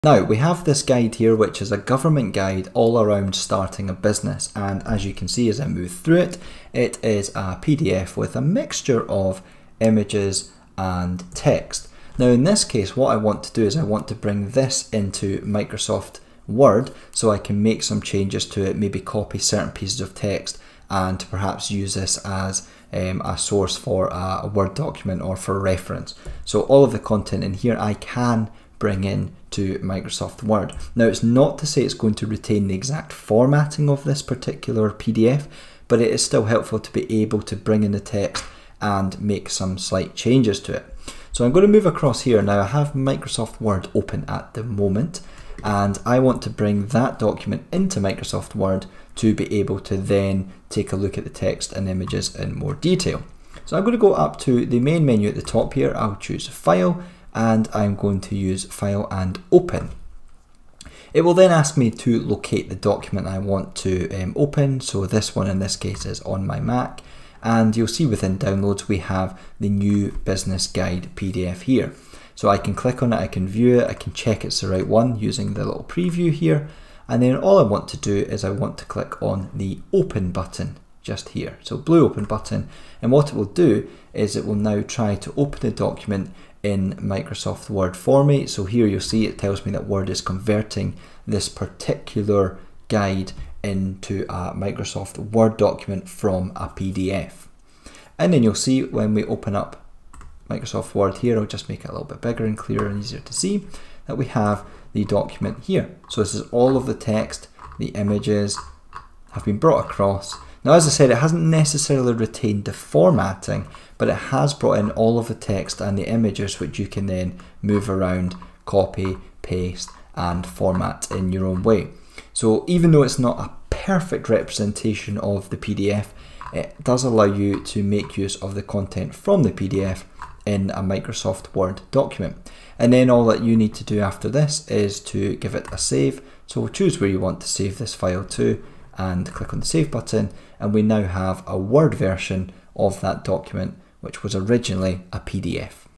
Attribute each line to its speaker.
Speaker 1: Now we have this guide here, which is a government guide all around starting a business, and as you can see as I move through it, it is a PDF with a mixture of images and text. Now in this case what I want to do is I want to bring this into Microsoft Word so I can make some changes to it, maybe copy certain pieces of text and perhaps use this as a source for a Word document or for reference. So all of the content in here I can bring in to Microsoft Word. Now it's not to say it's going to retain the exact formatting of this particular PDF, but it is still helpful to be able to bring in the text and make some slight changes to it. So I'm going to move across here. Now I have Microsoft Word open at the moment, and I want to bring that document into Microsoft Word to be able to then take a look at the text and images in more detail. So I'm going to go up to the main menu at the top here. I'll choose File, and I'm going to use File and Open. It will then ask me to locate the document I want to open. So this one in this case is on my Mac, and you'll see within Downloads we have the new business guide PDF here. So I can click on it, I can view it, I can check it's the right one using the little preview here, and then all I want to do is I want to click on the Open button just here. So blue Open button, and what it will do is it will now try to open the document in Microsoft Word for me. So here you'll see it tells me that Word is converting this particular guide into a Microsoft Word document from a PDF. And then you'll see when we open up Microsoft Word here, I'll just make it a little bit bigger and clearer and easier to see, that we have the document here. So this is all of the text, the images have been brought across. Now as I said, it hasn't necessarily retained the formatting, but it has brought in all of the text and the images which you can then move around, copy, paste and format in your own way. So even though it's not a perfect representation of the PDF, it does allow you to make use of the content from the PDF in a Microsoft Word document. And then all that you need to do after this is to give it a save. So choose where you want to save this file to and click on the Save button, and we now have a Word version of that document which was originally a PDF.